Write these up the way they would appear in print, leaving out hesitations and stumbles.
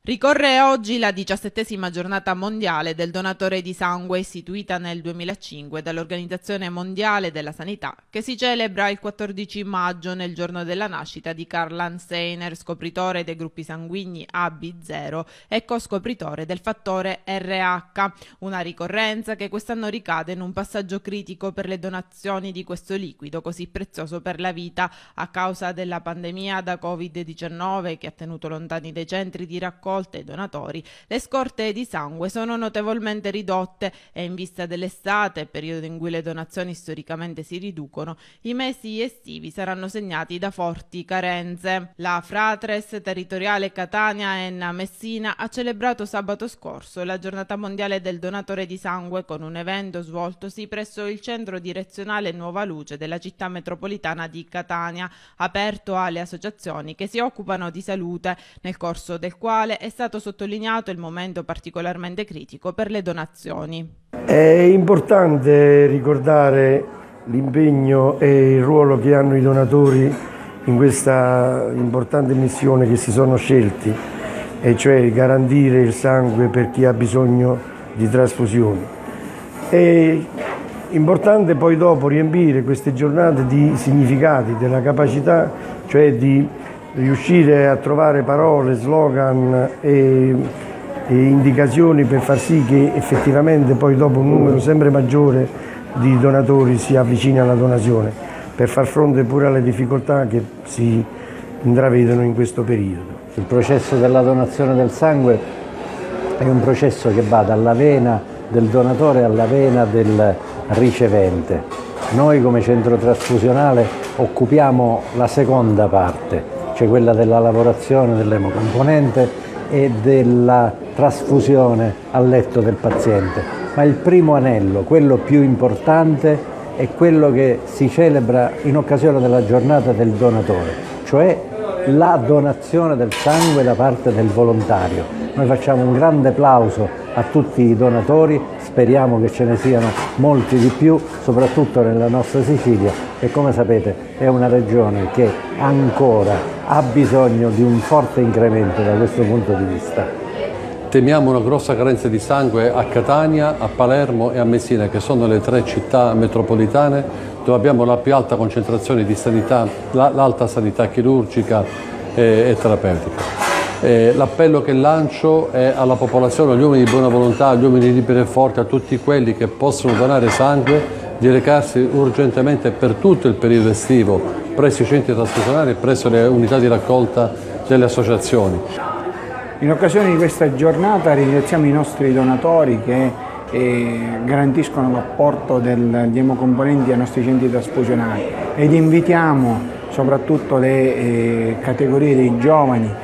Ricorre oggi la 17ª giornata mondiale del donatore di sangue istituita nel 2005 dall'Organizzazione Mondiale della Sanità, che si celebra il 14 maggio nel giorno della nascita di Karl Steiner, scopritore dei gruppi sanguigni AB0 e co-scopritore del fattore RH, una ricorrenza che quest'anno ricade in un passaggio critico per le donazioni di questo liquido così prezioso per la vita a causa della pandemia da Covid-19 che ha tenuto lontani dai centri di raccolta e donatori. Le scorte di sangue sono notevolmente ridotte e in vista dell'estate, periodo in cui le donazioni storicamente si riducono, i mesi estivi saranno segnati da forti carenze. La Fratres Territoriale Catania Enna Messina ha celebrato sabato scorso la giornata mondiale del donatore di sangue con un evento svoltosi presso il centro direzionale Nuova Luce della città metropolitana di Catania, aperto alle associazioni che si occupano di salute, nel corso del quale è stato sottolineato il momento particolarmente critico per le donazioni. È importante ricordare l'impegno e il ruolo che hanno i donatori in questa importante missione che si sono scelti, e cioè garantire il sangue per chi ha bisogno di trasfusioni. È importante poi dopo riempire queste giornate di significati, della capacità, cioè di riuscire a trovare parole, slogan e indicazioni per far sì che effettivamente poi dopo un numero sempre maggiore di donatori si avvicini alla donazione, per far fronte pure alle difficoltà che si intravedono in questo periodo. Il processo della donazione del sangue è un processo che va dalla vena del donatore alla vena del ricevente. Noi come centro trasfusionale occupiamo la seconda parte, cioè quella della lavorazione dell'emocomponente e della trasfusione al letto del paziente. Ma il primo anello, quello più importante, è quello che si celebra in occasione della giornata del donatore, cioè la donazione del sangue da parte del volontario. Noi facciamo un grande plauso a tutti i donatori, speriamo che ce ne siano molti di più, soprattutto nella nostra Sicilia, che come sapete è una regione che ancora ha bisogno di un forte incremento da questo punto di vista. Temiamo una grossa carenza di sangue a Catania, a Palermo e a Messina, che sono le tre città metropolitane dove abbiamo la più alta concentrazione di sanità, l'alta sanità chirurgica e terapeutica. L'appello che lancio è alla popolazione, agli uomini di buona volontà, agli uomini liberi e forti, a tutti quelli che possono donare sangue, di recarsi urgentemente per tutto il periodo estivo presso i centri trasfusionali e presso le unità di raccolta delle associazioni. In occasione di questa giornata ringraziamo i nostri donatori che garantiscono l'apporto degli emocomponenti ai nostri centri trasfusionali ed invitiamo soprattutto le categorie dei giovani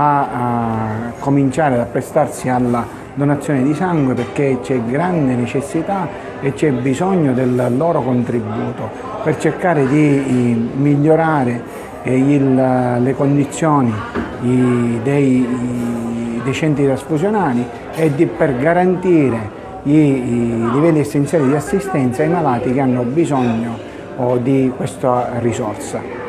a cominciare ad apprestarsi alla donazione di sangue, perché c'è grande necessità e c'è bisogno del loro contributo per cercare di migliorare le condizioni dei centri trasfusionali e per garantire i livelli essenziali di assistenza ai malati che hanno bisogno di questa risorsa.